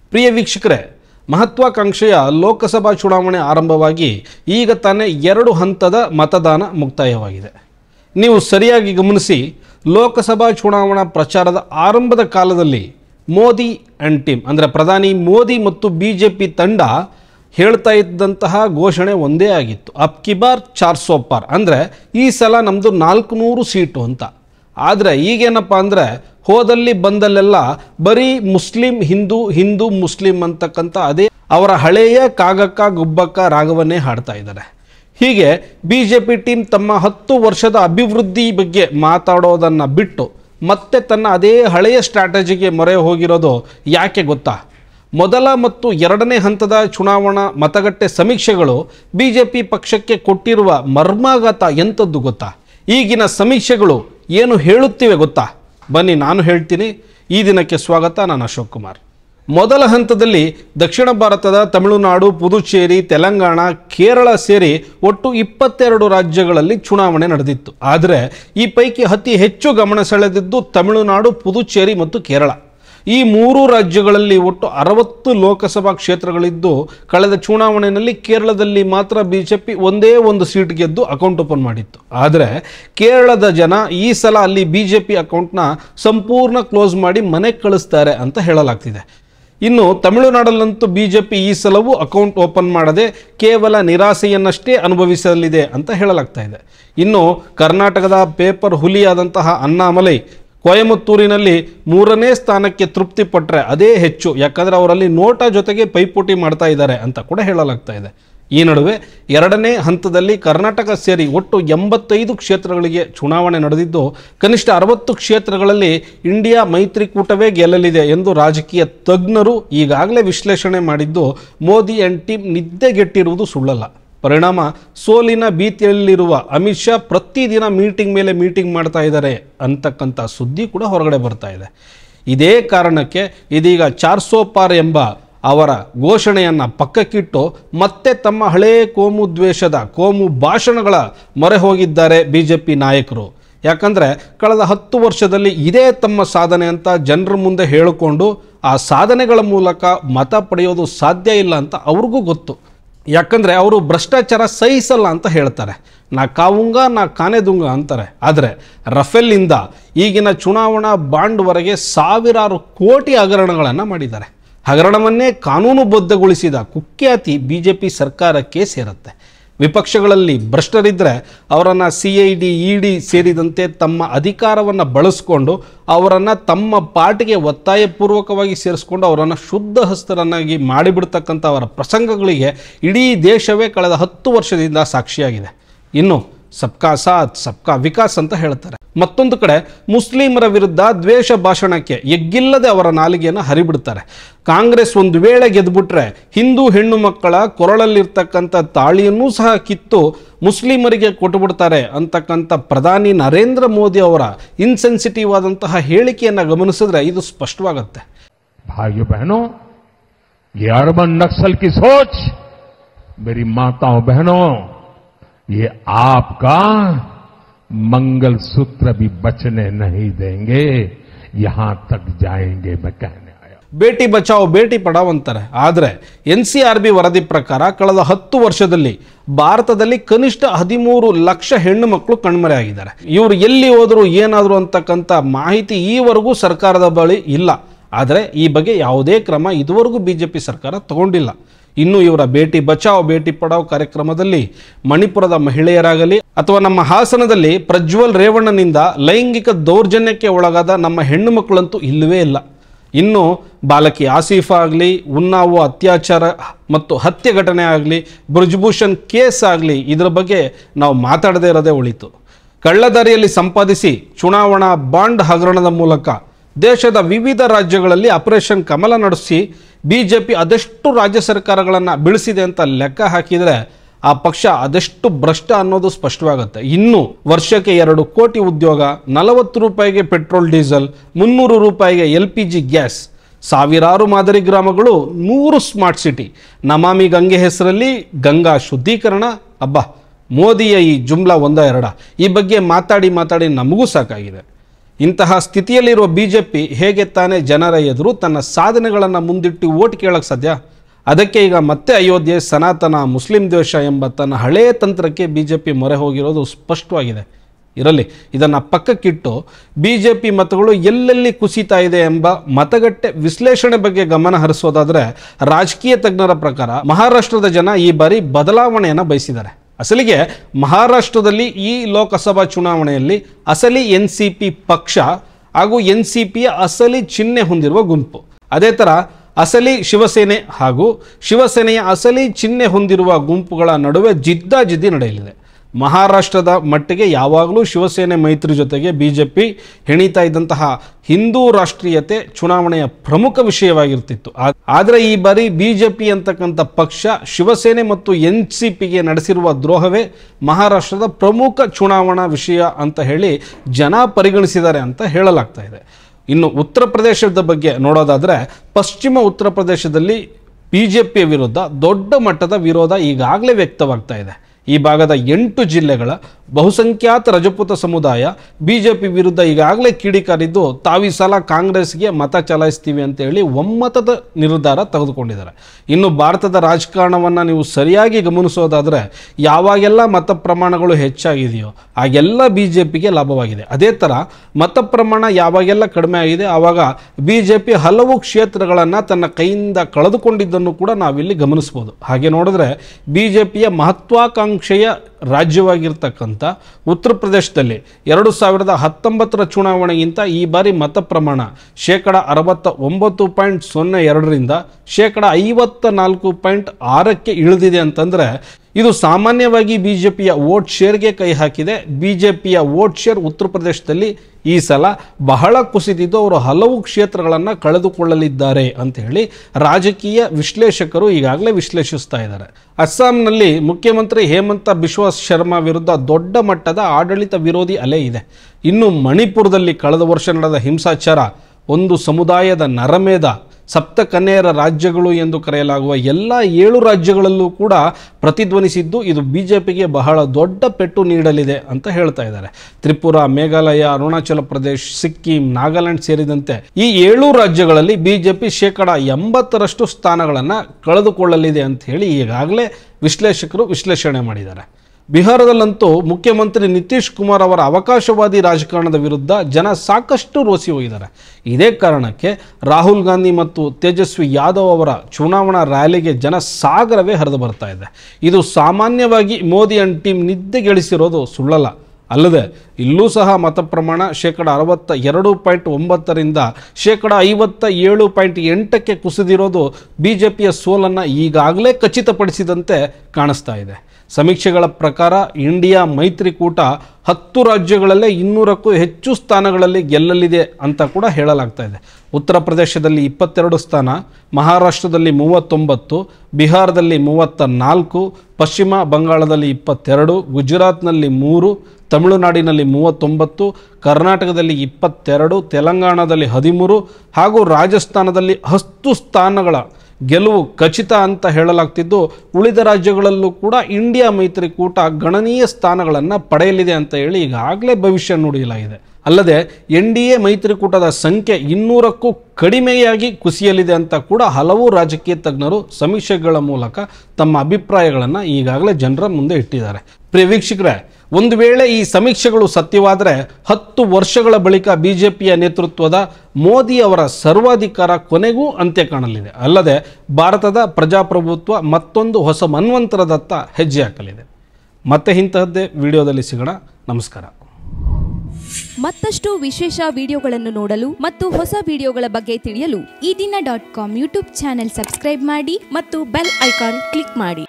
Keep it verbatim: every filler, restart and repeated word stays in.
ಪ್ರಿಯ ವೀಕ್ಷಕರೇ, ಮಹತ್ವಾಕಾಂಕ್ಷೆಯ ಲೋಕಸಭಾ ಚುನಾವಣೆ ಆರಂಭವಾಗಿ ಈಗ ತಾನೇ ಎರಡು ಹಂತದ ಮತದಾನ ಮುಕ್ತಾಯವಾಗಿದೆ. ನೀವು ಸರಿಯಾಗಿ ಗಮನಿಸಿ, ಲೋಕಸಭಾ ಚುನಾವಣಾ ಪ್ರಚಾರದ ಆರಂಭದ ಕಾಲದಲ್ಲಿ ಮೋದಿ ಆ್ಯಂಡ್ ಟೀಮ್ ಅಂದರೆ ಪ್ರಧಾನಿ ಮೋದಿ ಮತ್ತು ಬಿ ಜೆ ಪಿ ತಂಡ ಹೇಳ್ತಾ ಇದ್ದಂತಹ ಘೋಷಣೆ ಒಂದೇ ಆಗಿತ್ತು, ಅಬ್ ಕಿ ಬಾರ್ ಚಾರ್ ಸೋ ಪಾರ್, ಅಂದರೆ ಈ ಸಲ ನಮ್ಮದು ನಾಲ್ಕು ನೂರು ಸೀಟು ಅಂತ. ಆದರೆ ಈಗೇನಪ್ಪ ಅಂದರೆ ಹೋದಲ್ಲಿ ಬಂದಲ್ಲೆಲ್ಲ ಬರೀ ಮುಸ್ಲಿಂ ಹಿಂದೂ ಹಿಂದೂ ಮುಸ್ಲಿಂ ಅಂತಕ್ಕಂಥ ಅದೇ ಅವರ ಹಳೆಯ ಕಾಗಕ್ಕ ಗುಬ್ಬಕ್ಕ ರಾಗವನ್ನೇ ಹಾಡ್ತಾ ಇದ್ದಾರೆ. ಹೀಗೆ ಬಿ ಜೆ ಪಿ ಟೀಮ್ ತಮ್ಮ ಹತ್ತು ವರ್ಷದ ಅಭಿವೃದ್ಧಿ ಬಗ್ಗೆ ಮಾತಾಡೋದನ್ನು ಬಿಟ್ಟು ಮತ್ತೆ ತನ್ನ ಅದೇ ಹಳೆಯ ಸ್ಟ್ರಾಟಜಿಗೆ ಮೊರೆ ಹೋಗಿರೋದು ಯಾಕೆ ಗೊತ್ತಾ? ಮೊದಲ ಮತ್ತು ಎರಡನೇ ಹಂತದ ಚುನಾವಣಾ ಮತಗಟ್ಟೆ ಸಮೀಕ್ಷೆಗಳು ಬಿ ಜೆ ಪಿ ಪಕ್ಷಕ್ಕೆ ಕೊಟ್ಟಿರುವ ಮರ್ಮಾಘಾತ ಎಂಥದ್ದು ಗೊತ್ತಾ? ಈಗಿನ ಸಮೀಕ್ಷೆಗಳು ಏನು ಹೇಳುತ್ತಿವೆ ಗೊತ್ತಾ? ಬನ್ನಿ ನಾನು ಹೇಳ್ತೀನಿ. ಈ ದಿನಕ್ಕೆ ಸ್ವಾಗತ, ನಾನು ಅಶೋಕ್ ಕುಮಾರ್. ಮೊದಲ ಹಂತದಲ್ಲಿ ದಕ್ಷಿಣ ಭಾರತದ ತಮಿಳುನಾಡು, ಪುದುಚೇರಿ, ತೆಲಂಗಾಣ, ಕೇರಳ ಸೇರಿ ಒಟ್ಟು ಇಪ್ಪತ್ತೆರಡು ರಾಜ್ಯಗಳಲ್ಲಿ ಚುನಾವಣೆ ನಡೆದಿತ್ತು. ಆದರೆ ಈ ಪೈಕಿ ಅತಿ ಹೆಚ್ಚು ಗಮನ ಸೆಳೆದಿದ್ದು ತಮಿಳುನಾಡು, ಪುದುಚೇರಿ ಮತ್ತು ಕೇರಳ. ಈ ಮೂರು ರಾಜ್ಯಗಳಲ್ಲಿ ಒಟ್ಟು ಅರವತ್ತು ಲೋಕಸಭಾ ಕ್ಷೇತ್ರಗಳಿದ್ದು, ಕಳೆದ ಚುನಾವಣೆಯಲ್ಲಿ ಕೇರಳದಲ್ಲಿ ಮಾತ್ರ ಬಿ ಜೆ ಪಿ ಒಂದೇ ಒಂದು ಸೀಟ್ ಗೆದ್ದು ಅಕೌಂಟ್ ಓಪನ್ ಮಾಡಿತ್ತು. ಆದರೆ ಕೇರಳದ ಜನ ಈ ಸಲ ಅಲ್ಲಿ ಬಿ ಜೆ ಪಿ ಅಕೌಂಟ್ನ ಸಂಪೂರ್ಣ ಕ್ಲೋಸ್ ಮಾಡಿ ಮನೆಗೆ ಕಳಿಸ್ತಾರೆ ಅಂತ ಹೇಳಲಾಗ್ತಿದೆ. ಇನ್ನು ತಮಿಳುನಾಡಲ್ಲಂತೂ ಬಿ ಜೆ ಪಿ ಈ ಸಲವೂ ಅಕೌಂಟ್ ಓಪನ್ ಮಾಡದೆ ಕೇವಲ ನಿರಾಸೆಯನ್ನಷ್ಟೇ ಅನುಭವಿಸಲಿದೆ ಅಂತ ಹೇಳಲಾಗ್ತಾ ಇದೆ. ಇನ್ನು ಕರ್ನಾಟಕದ ಪೇಪರ್ ಹುಲಿಯಾದಂತಹ ಅಣ್ಣಾಮಲೈ ಕೊಯಮತ್ತೂರಿನಲ್ಲಿ ಮೂರನೇ ಸ್ಥಾನಕ್ಕೆ ತೃಪ್ತಿ ಪಟ್ಟರೆ ಅದೇ ಹೆಚ್ಚು, ಯಾಕಂದರೆ ಅವರಲ್ಲಿ ನೋಟಾ ಜೊತೆಗೆ ಪೈಪೋಟಿ ಮಾಡ್ತಾ ಇದ್ದಾರೆ ಅಂತ ಕೂಡ ಹೇಳಲಾಗ್ತಾ ಇದೆ. ಈ ನಡುವೆ ಎರಡನೇ ಹಂತದಲ್ಲಿ ಕರ್ನಾಟಕ ಸೇರಿ ಒಟ್ಟು ಎಂಬತ್ತೈದು ಕ್ಷೇತ್ರಗಳಿಗೆ ಚುನಾವಣೆ ನಡೆದಿದ್ದು, ಕನಿಷ್ಠ ಅರವತ್ತು ಕ್ಷೇತ್ರಗಳಲ್ಲಿ ಇಂಡಿಯಾ ಮೈತ್ರಿಕೂಟವೇ ಗೆಲ್ಲಲಿದೆ ಎಂದು ರಾಜಕೀಯ ತಜ್ಞರು ಈಗಾಗಲೇ ವಿಶ್ಲೇಷಣೆ ಮಾಡಿದ್ದು, ಮೋದಿ ಆ್ಯಂಡ್ ಟೀಮ್ ನಿದ್ದೆಗೆಟ್ಟಿರುವುದು ಸುಳ್ಳಲ್ಲ. ಪರಿಣಾಮ ಸೋಲಿನ ಭೀತಿಯಲ್ಲಿರುವ ಅಮಿತ್ ಶಾ ಪ್ರತಿದಿನ ಮೀಟಿಂಗ್ ಮೇಲೆ ಮೀಟಿಂಗ್ ಮಾಡ್ತಾ ಇದ್ದಾರೆ ಅಂತಕ್ಕಂಥ ಸುದ್ದಿ ಕೂಡ ಹೊರಗಡೆ ಬರ್ತಾ ಇದೆ. ಇದೇ ಕಾರಣಕ್ಕೆ ಇದೀಗ ಚಾರ್ ಸೋ ಪಾರ್ ಎಂಬ ಅವರ ಘೋಷಣೆಯನ್ನು ಪಕ್ಕಕ್ಕಿಟ್ಟು ಮತ್ತೆ ತಮ್ಮ ಹಳೇ ಕೋಮು ದ್ವೇಷದ ಕೋಮು ಭಾಷಣಗಳ ಮೊರೆ ಹೋಗಿದ್ದಾರೆ ಬಿ ಜೆ ಪಿ ನಾಯಕರು. ಯಾಕಂದರೆ ಕಳೆದ ಹತ್ತು ವರ್ಷದಲ್ಲಿ ಇದೇ ತಮ್ಮ ಸಾಧನೆ ಅಂತ ಜನರ ಮುಂದೆ ಹೇಳಿಕೊಂಡು ಆ ಸಾಧನೆಗಳ ಮೂಲಕ ಮತ ಪಡೆಯೋದು ಸಾಧ್ಯ ಇಲ್ಲ ಅಂತ ಅವ್ರಿಗೂ ಗೊತ್ತು. ಯಾಕಂದರೆ ಅವರು ಭ್ರಷ್ಟಾಚಾರ ಸಹಿಸಲ್ಲ ಅಂತ ಹೇಳ್ತಾರೆ, ನಾ ಕಾವುಂಗ ನಾ ಕಾನೆದುಂಗ ಅಂತಾರೆ. ಆದರೆ ರಫೇಲಿಂದ ಈಗಿನ ಚುನಾವಣಾ ಬಾಂಡ್ವರೆಗೆ ಸಾವಿರಾರು ಕೋಟಿ ಹಗರಣಗಳನ್ನು ಮಾಡಿದ್ದಾರೆ. ಹಗರಣವನ್ನೇ ಕಾನೂನುಬದ್ಧಗೊಳಿಸಿದ ಕುಖ್ಯಾತಿ ಬಿ ಜೆ ಪಿ ಸರ್ಕಾರಕ್ಕೆ ಸೇರುತ್ತೆ. ವಿಪಕ್ಷಗಳಲ್ಲಿ ಭ್ರಷ್ಟರಿದ್ದರೆ ಅವರನ್ನು C I D E D ಸೇರಿದಂತೆ ತಮ್ಮ ಅಧಿಕಾರವನ್ನು ಬಳಸಿಕೊಂಡು ಅವರನ್ನು ತಮ್ಮ ಪಾರ್ಟಿಗೆ ಒತ್ತಾಯಪೂರ್ವಕವಾಗಿ ಸೇರಿಸ್ಕೊಂಡು ಅವರನ್ನು ಶುದ್ಧ ಹಸ್ತರನ್ನಾಗಿ ಮಾಡಿಬಿಡ್ತಕ್ಕಂಥ ಅವರ ಪ್ರಸಂಗಗಳಿಗೆ ಇಡೀ ದೇಶವೇ ಕಳೆದ ಹತ್ತು ವರ್ಷದಿಂದ ಸಾಕ್ಷಿಯಾಗಿದೆ. ಇನ್ನು ಸಬ್ಕಾ ಸಾಥ್ ಸಬ್ಕಾ ವಿಕಾಸ್ ಅಂತ ಹೇಳ್ತಾರೆ. ಮತ್ತೊಂದು ಕಡೆ ಮುಸ್ಲಿಮರ ವಿರುದ್ಧ ದ್ವೇಷ ಭಾಷಣಕ್ಕೆ ಎಗ್ಗಿಲ್ಲದೆ ಅವರ ನಾಲಿಗೆಯನ್ನು ಹರಿಬಿಡ್ತಾರೆ. ಕಾಂಗ್ರೆಸ್ ಒಂದು ವೇಳೆ ಗೆದ್ದುಬಿಟ್ರೆ ಹಿಂದೂ ಹೆಣ್ಣು ಮಕ್ಕಳ ಕೊರಳಲ್ಲಿರ್ತಕ್ಕಂಥ ತಾಳಿಯನ್ನೂ ಸಹ ಕಿತ್ತು ಮುಸ್ಲಿಮರಿಗೆ ಕೊಟ್ಟುಬಿಡ್ತಾರೆ ಅಂತಕ್ಕಂಥ ಪ್ರಧಾನಿ ನರೇಂದ್ರ ಮೋದಿ ಅವರ ಇನ್ಸೆನ್ಸಿಟಿವ್ ಆದಂತಹ ಹೇಳಿಕೆಯನ್ನು ಗಮನಿಸಿದ್ರೆ ಇದು ಸ್ಪಷ್ಟವಾಗುತ್ತೆ. भाइयों बहनों, ये अर्बन नक्सल की सोच, मेरी माताओं बहनों, ये आपका मंगल सूत्र भी बचने नहीं देंगे, यहां तक जाएंगे मैं कहने आया. ಬೇಟಿ ಬಚಾओ ಬೇಟಿ ಪಡಾವ್ ಅಂತಾರೆ. ಆದರೆ ಎನ್ ಸಿ ಆರ್ ಬಿ ವರದಿ ಪ್ರಕಾರ ಕಳೆದ ಹತ್ತು ವರ್ಷದಲ್ಲಿ ಭಾರತದಲ್ಲಿ ಕನಿಷ್ಠ ಹದಿಮೂರು ಲಕ್ಷ ಹೆಣ್ಣು ಮಕ್ಕಳು ಕಣ್ಮರೆಯಾಗಿದ್ದಾರೆ. ಇವರು ಎಲ್ಲಿ ಹೋದ್ರು ಏನಾದ್ರು ಅಂತಕ್ಕಂಥ ಮಾಹಿತಿ ಈವರೆಗೂ ಸರ್ಕಾರದ ಬಳಿ ಇಲ್ಲ. ಆದರೆ ಈ ಬಗ್ಗೆ ಯಾವುದೇ ಕ್ರಮ ಇದುವರೆಗೂ ಬಿ ಜೆ ಪಿ ಸರ್ಕಾರ ತಗೊಂಡಿಲ್ಲ. ಇನ್ನು ಇವರ ಬೇಟಿ ಬಚಾವ್ ಬೇಟಿ ಪಡಾವ್ ಕಾರ್ಯಕ್ರಮದಲ್ಲಿ ಮಣಿಪುರದ ಮಹಿಳೆಯರಾಗಲಿ ಅಥವಾ ನಮ್ಮ ಹಾಸನದಲ್ಲಿ ಪ್ರಜ್ವಲ್ ರೇವಣ್ಣನಿಂದ ಲೈಂಗಿಕ ದೌರ್ಜನ್ಯಕ್ಕೆ ಒಳಗಾದ ನಮ್ಮ ಹೆಣ್ಣು ಮಕ್ಕಳಂತೂ ಇಲ್ಲವೇ ಇಲ್ಲ. ಇನ್ನು ಬಾಲಕಿ ಆಸಿಫಾ ಆಗಲಿ, ಉನ್ನಾವೋ ಅತ್ಯಾಚಾರ ಮತ್ತು ಹತ್ಯೆ ಘಟನೆ ಆಗಲಿ, ಬ್ರಿಜ್ಭೂಷಣ್ ಕೇಸ್ ಆಗಲಿ, ಇದರ ಬಗ್ಗೆ ನಾವು ಮಾತಾಡದೇ ಇರೋದೇ ಉಳಿತು. ಕಳ್ಳದಾರಿಯಲ್ಲಿ ಸಂಪಾದಿಸಿ ಚುನಾವಣಾ ಬಾಂಡ್ ಹಗರಣದ ಮೂಲಕ ದೇಶದ ವಿವಿಧ ರಾಜ್ಯಗಳಲ್ಲಿ ಆಪರೇಷನ್ ಕಮಲ ನಡೆಸಿ ಬಿ ಜೆ ಪಿ ಅದೆಷ್ಟು ರಾಜ್ಯ ಸರ್ಕಾರಗಳನ್ನು ಬೀಳಿಸಿದೆ ಅಂತ ಲೆಕ್ಕ ಹಾಕಿದರೆ ಆ ಪಕ್ಷ ಅದೆಷ್ಟು ಭ್ರಷ್ಟ ಅನ್ನೋದು ಸ್ಪಷ್ಟವಾಗುತ್ತೆ. ಇನ್ನು ವರ್ಷಕ್ಕೆ ಎರಡು ಕೋಟಿ ಉದ್ಯೋಗ, ನಲವತ್ತು ರೂಪಾಯಿಗೆ ಪೆಟ್ರೋಲ್ ಡೀಸೆಲ್, ಮುನ್ನೂರು ರೂಪಾಯಿಗೆ ಎಲ್ ಪಿ ಜಿ ಗ್ಯಾಸ್, ಸಾವಿರಾರು ಮಾದರಿ ಗ್ರಾಮಗಳು, ನೂರು ಸ್ಮಾರ್ಟ್ ಸಿಟಿ, ನಮಾಮಿ ಗಂಗೆ ಹೆಸರಲ್ಲಿ ಗಂಗಾ ಶುದ್ಧೀಕರಣ. ಅಬ್ಬಾ, ಮೋದಿಯ ಈ ಜುಮ್ಲಾ ಒಂದ ಎರಡ ಈ ಬಗ್ಗೆ ಮಾತಾಡಿ ಮಾತಾಡಿ ನಮಗೂ ಸಾಕಾಗಿದೆ. ಇಂತಹ ಸ್ಥಿತಿಯಲ್ಲಿರುವ ಬಿ ಜೆ ಪಿ ಹೇಗೆ ತಾನೇ ಜನರ ಎದುರು ತನ್ನ ಸಾಧನೆಗಳನ್ನು ಮುಂದಿಟ್ಟು ಓಟ್ ಕೇಳಕ್ಕೆ ಸಾಧ್ಯ? ಅದಕ್ಕೆ ಈಗ ಮತ್ತೆ ಅಯೋಧ್ಯೆ, ಸನಾತನ, ಮುಸ್ಲಿಂ ದ್ವೇಷ ಎಂಬ ತನ್ನ ಹಳೆಯ ತಂತ್ರಕ್ಕೆ ಬಿ ಜೆ ಪಿ ಮೊರೆ ಹೋಗಿರೋದು ಸ್ಪಷ್ಟವಾಗಿದೆ. ಇರಲಿ, ಇದನ್ನು ಪಕ್ಕಕ್ಕಿಟ್ಟು ಬಿ ಜೆ ಪಿ ಮತಗಳು ಎಲ್ಲೆಲ್ಲಿ ಕುಸಿತಾ ಇದೆ ಎಂಬ ಮತಗಟ್ಟೆ ವಿಶ್ಲೇಷಣೆ ಬಗ್ಗೆ ಗಮನ ಹರಿಸೋದಾದರೆ, ರಾಜಕೀಯ ತಜ್ಞರ ಪ್ರಕಾರ ಮಹಾರಾಷ್ಟ್ರದ ಜನ ಈ ಬಾರಿ ಬದಲಾವಣೆಯನ್ನು ಬಯಸಿದ್ದಾರೆ. ಅಸಲಿಗೆ ಮಹಾರಾಷ್ಟ್ರದಲ್ಲಿ ಈ ಲೋಕಸಭಾ ಚುನಾವಣೆಯಲ್ಲಿ ಅಸಲಿ ಎನ್ ಸಿ ಪಿ ಪಕ್ಷ ಹಾಗೂ ಎನ್ ಸಿ ಪಿಯ ಅಸಲಿ ಚಿಹ್ನೆ ಹೊಂದಿರುವ ಗುಂಪು, ಅದೇ ಥರ ಅಸಲಿ ಶಿವಸೇನೆ ಹಾಗೂ ಶಿವಸೇನೆಯ ಅಸಲಿ ಚಿಹ್ನೆ ಹೊಂದಿರುವ ಗುಂಪುಗಳ ನಡುವೆ ಜಿದ್ದಾಜಿದ್ದಿ ನಡೆಯಲಿದೆ. ಮಹಾರಾಷ್ಟ್ರದ ಮಟ್ಟಿಗೆ ಯಾವಾಗಲೂ ಶಿವಸೇನೆ ಮೈತ್ರಿ ಜೊತೆಗೆ ಬಿ ಜೆ ಪಿ ಹೆಣೀತಾ ಇದ್ದಂತಹ ಹಿಂದೂ ರಾಷ್ಟ್ರೀಯತೆ ಚುನಾವಣೆಯ ಪ್ರಮುಖ ವಿಷಯವಾಗಿರ್ತಿತ್ತು. ಆದರೆ ಈ ಬಾರಿ ಬಿ ಜೆ ಪಿ ಅಂತಕ್ಕಂಥ ಪಕ್ಷ ಶಿವಸೇನೆ ಮತ್ತು ಎನ್ ಸಿ ಪಿಗೆ ನಡೆಸಿರುವ ದ್ರೋಹವೇ ಮಹಾರಾಷ್ಟ್ರದ ಪ್ರಮುಖ ಚುನಾವಣಾ ವಿಷಯ ಅಂತ ಹೇಳಿ ಜನ ಪರಿಗಣಿಸಿದ್ದಾರೆ ಅಂತ ಹೇಳಲಾಗ್ತಾ ಇದೆ. ಇನ್ನು ಉತ್ತರ ಪ್ರದೇಶದ ಬಗ್ಗೆ ನೋಡೋದಾದರೆ, ಪಶ್ಚಿಮ ಉತ್ತರ ಪ್ರದೇಶದಲ್ಲಿ ಬಿ ಜೆ ಪಿಯ ವಿರುದ್ಧ ದೊಡ್ಡ ಮಟ್ಟದ ವಿರೋಧ ಈಗಾಗಲೇ ವ್ಯಕ್ತವಾಗ್ತಾ ಇದೆ. ಈ ಭಾಗದ ಎಂಟು ಜಿಲ್ಲೆಗಳ ಬಹುಸಂಖ್ಯಾತ ರಜಪೂತ ಸಮುದಾಯ ಬಿ ಜೆ ಪಿ ವಿರುದ್ಧ ಈಗಾಗಲೇ ಕಿಡಿಕಾರಿದ್ದು, ತಾವು ಈ ಸಲ ಕಾಂಗ್ರೆಸ್ಗೆ ಮತ ಚಲಾಯಿಸ್ತೀವಿ ಅಂತೇಳಿ ಒಮ್ಮತದ ನಿರ್ಧಾರ ತೆಗೆದುಕೊಂಡಿದ್ದಾರೆ. ಇನ್ನು ಭಾರತದ ರಾಜಕಾರಣವನ್ನು ನೀವು ಸರಿಯಾಗಿ ಗಮನಿಸೋದಾದರೆ, ಯಾವಾಗೆಲ್ಲ ಮತ ಪ್ರಮಾಣಗಳು ಹೆಚ್ಚಾಗಿದೆಯೋ ಆಗೆಲ್ಲ ಬಿ ಜೆ ಪಿಗೆ ಲಾಭವಾಗಿದೆ. ಅದೇ ಥರ ಮತ ಪ್ರಮಾಣ ಯಾವಾಗೆಲ್ಲ ಕಡಿಮೆ ಆಗಿದೆ ಆವಾಗ ಬಿ ಜೆ ಪಿ ಹಲವು ಕ್ಷೇತ್ರಗಳನ್ನು ತನ್ನ ಕೈಯಿಂದ ಕಳೆದುಕೊಂಡಿದ್ದನ್ನು ಕೂಡ ನಾವಿಲ್ಲಿ ಗಮನಿಸ್ಬೋದು. ಹಾಗೆ ನೋಡಿದ್ರೆ ಬಿ ಜೆ ಪಿಯ ಮಹತ್ವಾಕಾಂಕ್ಷೆಯ ರಾಜ್ಯವಾಗಿರ್ತಕ್ಕಂಥ ಉತ್ತರ ಪ್ರದೇಶದಲ್ಲಿ ಎರಡು ಸಾವಿರದ ಹತ್ತೊಂಬತ್ತರ ಚುನಾವಣೆಗಿಂತ ಈ ಬಾರಿ ಮತ ಪ್ರಮಾಣ ಶೇಕಡ ಅರವತ್ತ ಒಂಬತ್ತು ಪಾಯಿಂಟ್ ಸೊನ್ನೆ ಎರಡರಿಂದ ಶೇಕಡ ಐವತ್ತ ನಾಲ್ಕು ಪಾಯಿಂಟ್ ಆರಕ್ಕೆ ಇಳಿದಿದೆ ಅಂತಂದರೆ, ಇದು ಸಾಮಾನ್ಯವಾಗಿ ಬಿ ಜೆ ಪಿಯ ವೋಟ್ ಶೇರ್ಗೆ ಕೈ ಹಾಕಿದೆ. ಬಿ ಜೆ ಪಿಯ ವೋಟ್ ಶೇರ್ ಉತ್ತರ ಪ್ರದೇಶದಲ್ಲಿ ಈ ಸಲ ಬಹಳ ಕುಸಿದಿದ್ದು, ಅವರು ಹಲವು ಕ್ಷೇತ್ರಗಳನ್ನು ಕಳೆದುಕೊಳ್ಳಲಿದ್ದಾರೆ ಅಂತ ಹೇಳಿ ರಾಜಕೀಯ ವಿಶ್ಲೇಷಕರು ಈಗಾಗಲೇ ವಿಶ್ಲೇಷಿಸ್ತಾ ಇದ್ದಾರೆ. ಅಸ್ಸಾಂನಲ್ಲಿ ಮುಖ್ಯಮಂತ್ರಿ ಹೇಮಂತ ಬಿಶ್ವಾ ಶರ್ಮಾ ವಿರುದ್ಧ ದೊಡ್ಡ ಮಟ್ಟದ ಆಡಳಿತ ವಿರೋಧಿ ಅಲೆ ಇದೆ. ಇನ್ನು ಮಣಿಪುರದಲ್ಲಿ ಕಳೆದ ವರ್ಷ ನಡೆದ ಹಿಂಸಾಚಾರ ಒಂದು ಸಮುದಾಯದ ನರಮೇಧ, ಸಪ್ತ ಕನ್ಯೆಯರ ರಾಜ್ಯಗಳು ಎಂದು ಕರೆಯಲಾಗುವ ಎಲ್ಲ ಏಳು ರಾಜ್ಯಗಳಲ್ಲೂ ಕೂಡ ಪ್ರತಿಧ್ವನಿಸಿದ್ದು, ಇದು ಬಿ ಜೆ ಪಿಗೆ ಬಹಳ ದೊಡ್ಡ ಪೆಟ್ಟು ನೀಡಲಿದೆ ಅಂತ ಹೇಳ್ತಾ ಇದ್ದಾರೆ. ತ್ರಿಪುರಾ, ಮೇಘಾಲಯ, ಅರುಣಾಚಲ ಪ್ರದೇಶ್, ಸಿಕ್ಕಿಂ, ನಾಗಾಲ್ಯಾಂಡ್ ಸೇರಿದಂತೆ ಈ ಏಳು ರಾಜ್ಯಗಳಲ್ಲಿ ಬಿ ಜೆ ಪಿ ಶೇಕಡ ಎಂಬತ್ತರಷ್ಟು ಸ್ಥಾನಗಳನ್ನು ಕಳೆದುಕೊಳ್ಳಲಿದೆ ಅಂತ ಹೇಳಿ ಈಗಾಗಲೇ ವಿಶ್ಲೇಷಕರು ವಿಶ್ಲೇಷಣೆ ಮಾಡಿದ್ದಾರೆ. ಬಿಹಾರದಲ್ಲಂತೂ ಮುಖ್ಯಮಂತ್ರಿ ನಿತೀಶ್ ಕುಮಾರ್ ಅವರ ಅವಕಾಶವಾದಿ ರಾಜಕಾರಣದ ವಿರುದ್ಧ ಜನ ಸಾಕಷ್ಟು ರೋಸಿ ಹೋಗಿದ್ದಾರೆ. ಇದೇ ಕಾರಣಕ್ಕೆ ರಾಹುಲ್ ಗಾಂಧಿ ಮತ್ತು ತೇಜಸ್ವಿ ಯಾದವ್ ಅವರ ಚುನಾವಣಾ ರ್ಯಾಲಿಗೆ ಜನ ಸಾಗರವೇ ಹರಿದು ಬರ್ತಾ ಇದೆ. ಇದು ಸಾಮಾನ್ಯವಾಗಿ ಮೋದಿ ಅಂಡ್ ಟೀಮ್ ನಿದ್ದೆಗೆಳಿಸಿರೋದು ಸುಳ್ಳಲ್ಲ. ಅಲ್ಲದೆ ಇಲ್ಲೂ ಸಹ ಮತ ಪ್ರಮಾಣ ಶೇಕಡ ಅರವತ್ತ ಎರಡು ಪಾಯಿಂಟ್ ಒಂಬತ್ತರಿಂದ ಶೇಕಡ ಐವತ್ತ ಏಳು ಪಾಯಿಂಟ್ ಎಂಟಕ್ಕೆ ಕುಸಿದಿರೋದು ಬಿ ಜೆ ಪಿಯ ಸೋಲನ್ನು ಈಗಾಗಲೇ ಖಚಿತಪಡಿಸಿದಂತೆ ಕಾಣಿಸ್ತಾ ಇದೆ. ಸಮೀಕ್ಷೆಗಳ ಪ್ರಕಾರ ಇಂಡಿಯಾ ಮೈತ್ರಿಕೂಟ ಹತ್ತು ರಾಜ್ಯಗಳಲ್ಲೇ ಇನ್ನೂರಕ್ಕೂ ಹೆಚ್ಚು ಸ್ಥಾನಗಳಲ್ಲಿ ಗೆಲ್ಲಲಿದೆ ಅಂತ ಕೂಡ ಹೇಳಲಾಗ್ತಾ ಇದೆ. ಉತ್ತರ ಪ್ರದೇಶದಲ್ಲಿ ಇಪ್ಪತ್ತೆರಡು ಸ್ಥಾನ, ಮಹಾರಾಷ್ಟ್ರದಲ್ಲಿ ಮೂವತ್ತೊಂಬತ್ತು, ಬಿಹಾರದಲ್ಲಿ ಮೂವತ್ತ ನಾಲ್ಕು, ಪಶ್ಚಿಮ ಬಂಗಾಳದಲ್ಲಿ ಇಪ್ಪತ್ತೆರಡು, ಗುಜರಾತ್ನಲ್ಲಿ ಮೂರು, ತಮಿಳುನಾಡಿನಲ್ಲಿ ಮೂವತ್ತೊಂಬತ್ತು, ಕರ್ನಾಟಕದಲ್ಲಿ ಇಪ್ಪತ್ತೆರಡು, ತೆಲಂಗಾಣದಲ್ಲಿ ಹದಿಮೂರು ಹಾಗೂ ರಾಜಸ್ಥಾನದಲ್ಲಿ ಹತ್ತು ಸ್ಥಾನಗಳ ಗೆಲುವು ಖಚಿತ ಅಂತ ಹೇಳಲಾಗ್ತಿದ್ದು, ಉಳಿದ ರಾಜ್ಯಗಳಲ್ಲೂ ಕೂಡ ಇಂಡಿಯಾ ಮೈತ್ರಿಕೂಟ ಗಣನೀಯ ಸ್ಥಾನಗಳನ್ನು ಪಡೆಯಲಿದೆ ಅಂತ ಹೇಳಿ ಈಗಾಗಲೇ ಭವಿಷ್ಯ ನುಡಿಯಲಾಗಿದೆ. ಅಲ್ಲದೆ ಎನ್ ಡಿ ಎ ಮೈತ್ರಿಕೂಟದ ಸಂಖ್ಯೆ ಇನ್ನೂರಕ್ಕೂ ಕಡಿಮೆಯಾಗಿ ಕುಸಿಯಲಿದೆ ಅಂತ ಕೂಡ ಹಲವು ರಾಜಕೀಯ ತಜ್ಞರು ಸಮೀಕ್ಷೆಗಳ ಮೂಲಕ ತಮ್ಮ ಅಭಿಪ್ರಾಯಗಳನ್ನು ಈಗಾಗಲೇ ಜನರ ಮುಂದೆ ಇಟ್ಟಿದ್ದಾರೆ. ಪ್ರಿಯ ವೀಕ್ಷಕರೇ, ಒಂದು ವೇಳೆ ಈ ಸಮೀಕ್ಷೆಗಳು ಸತ್ಯವಾದರೆ ಹತ್ತು ವರ್ಷಗಳ ಬಳಿಕ ಬಿ ಜೆ ಪಿಯ ನೇತೃತ್ವದ ಮೋದಿ ಅವರ ಸರ್ವಾಧಿಕಾರ ಕೊನೆಗೂ ಅಂತ್ಯ ಕಾಣಲಿದೆ. ಅಲ್ಲದೆ ಭಾರತದ ಪ್ರಜಾಪ್ರಭುತ್ವ ಮತ್ತೊಂದು ಹೊಸ ಮನ್ವಂತರದತ್ತ ಹೆಜ್ಜೆ ಹಾಕಲಿದೆ. ಮತ್ತೆ ಇಂತಹದ್ದೇ ವಿಡಿಯೋದಲ್ಲಿ ಸಿಗೋಣ. ನಮಸ್ಕಾರ. ಮತ್ತಷ್ಟು ವಿಶೇಷ ವಿಡಿಯೋಗಳನ್ನು ನೋಡಲು ಮತ್ತು ಹೊಸ ವಿಡಿಯೋಗಳ ಬಗ್ಗೆ ತಿಳಿಯಲು ಈ ದಿನ dot com YouTube channel subscribe ಮಾಡಿ ಮತ್ತು ಬೆಲ್ ಐಕಾನ್ ಕ್ಲಿಕ್ ಮಾಡಿ.